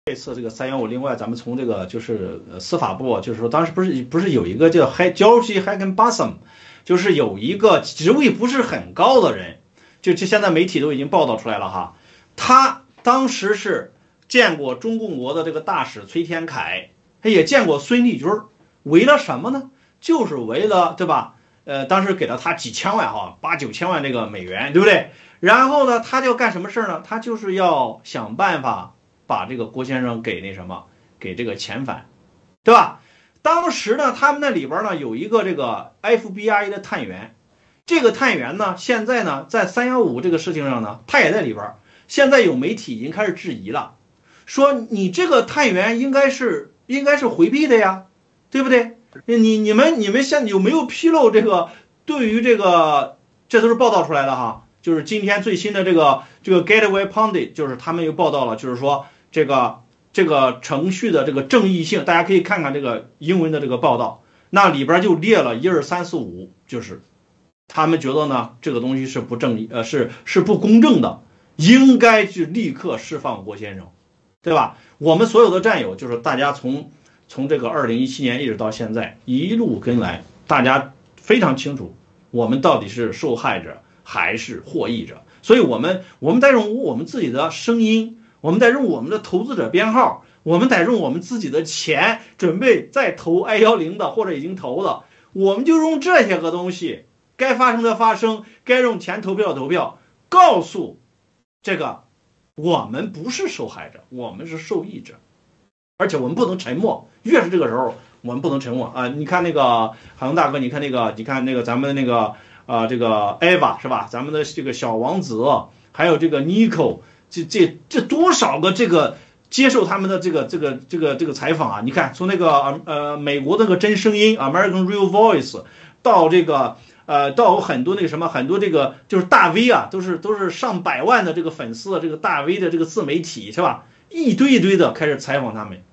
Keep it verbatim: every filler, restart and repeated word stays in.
这次这个三幺五，另外咱们从这个就是呃司法部，就是说当时不是不是有一个叫 George Higginbotham， 就是有一个职位不是很高的人，就就现在媒体都已经报道出来了哈，他当时是见过中共国的这个大使崔天凯，他也见过孙立军，为了什么呢？就是为了对吧？呃，当时给了他几千万哈，八九千万这个美元，对不对？然后呢，他就要干什么事呢？他就是要想办法把这个郭先生给那什么，给这个遣返，对吧？当时呢，他们那里边呢有一个这个 F B I 的探员，这个探员呢，现在呢在三幺五这个事情上呢，他也在里边。现在有媒体已经开始质疑了，说你这个探员应该是应该是回避的呀，对不对？你你们你们现有没有披露这个对于这个，这都是报道出来的哈，就是今天最新的这个这个 Gateway Pundit， 就是他们又报道了，就是说这个这个程序的这个正义性，大家可以看看这个英文的这个报道，那里边就列了一二三四五，就是他们觉得呢这个东西是不正义，呃是是不公正的，应该去立刻释放郭先生，对吧？我们所有的战友就是大家从从这个二零一七年一直到现在一路跟来，大家非常清楚我们到底是受害者还是获益者，所以我们我们得用我们自己的声音，我们得用我们的投资者编号，我们得用我们自己的钱，准备再投 I 一零的或者已经投的，我们就用这些个东西，该发生的发生，该用钱投票投票，告诉这个我们不是受害者，我们是受益者，而且我们不能沉默，越是这个时候我们不能沉默啊！你看那个海龙大哥，你看那个，你看那个咱们那个啊、呃，这个 Eva 是吧？咱们的这个小王子，还有这个 Nico， 这这这多少个这个接受他们的这个这个这个这个采访啊！你看从那个呃美国那个真声音 American Real Voice 到这个呃到有很多那个什么很多这个就是大 V 啊，都是都是上百万的这个粉丝的这个大 V 的这个自媒体是吧？一堆一堆的开始采访他们。